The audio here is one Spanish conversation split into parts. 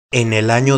En el año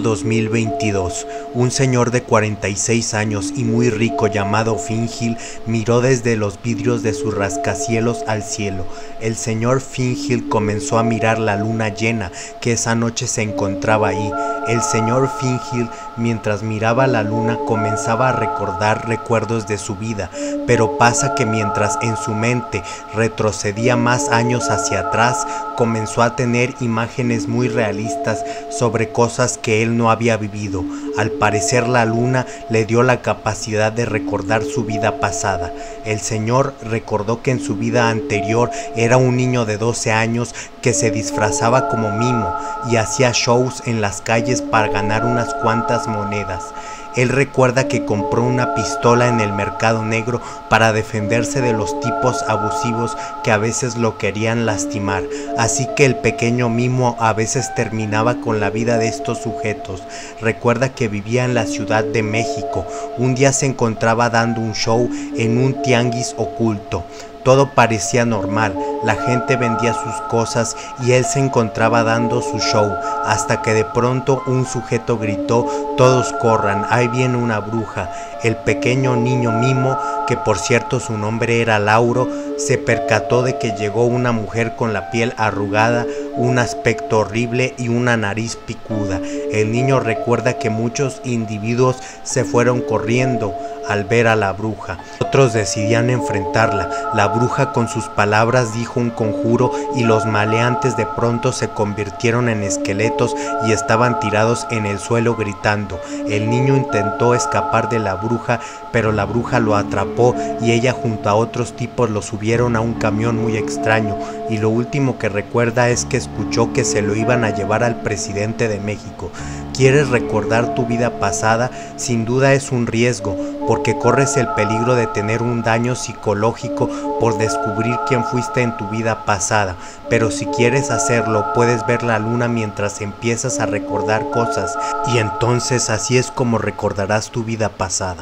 2022, un señor de 46 años y muy rico llamado Fingil miró desde los vidrios de sus rascacielos al cielo. El señor Fingil comenzó a mirar la luna llena que esa noche se encontraba ahí. El señor Fingil, mientras miraba la luna, comenzaba a recordar recuerdos de su vida, pero pasa que mientras en su mente retrocedía más años hacia atrás, comenzó a tener imágenes muy realistas sobre cosas que él no había vivido. Al parecer la luna le dio la capacidad de recordar su vida pasada. El señor recordó que en su vida anterior era un niño de 12 años que se disfrazaba como mimo y hacía shows en las calles para ganar unas cuantas monedas. Él recuerda que compró una pistola en el mercado negro para defenderse de los tipos abusivos que a veces lo querían lastimar, así que el pequeño mimo a veces terminaba con la vida de estos sujetos. Recuerda que vivía en la Ciudad de México. Un día se encontraba dando un show en un tianguis oculto. Todo parecía normal, la gente vendía sus cosas y él se encontraba dando su show, hasta que de pronto un sujeto gritó: "Todos corran, ahí viene una bruja". El pequeño niño mimo, que por cierto su nombre era Lauro, se percató de que llegó una mujer con la piel arrugada, un aspecto horrible y una nariz picuda. El niño recuerda que muchos individuos se fueron corriendo al ver a la bruja. Otros decidían enfrentarla. La bruja con sus palabras dijo un conjuro y los maleantes de pronto se convirtieron en esqueletos y estaban tirados en el suelo gritando. El niño intentó escapar de la bruja, pero la bruja lo atrapó y ella junto a otros tipos lo subieron a un camión muy extraño, y lo último que recuerda es que escuchó que se lo iban a llevar al presidente de México. ¿Quieres recordar tu vida pasada? Sin duda es un riesgo, porque corres el peligro de tener un daño psicológico por descubrir quién fuiste en tu vida pasada, pero si quieres hacerlo, puedes ver la luna mientras empiezas a recordar cosas, y entonces así es como recordarás tu vida pasada.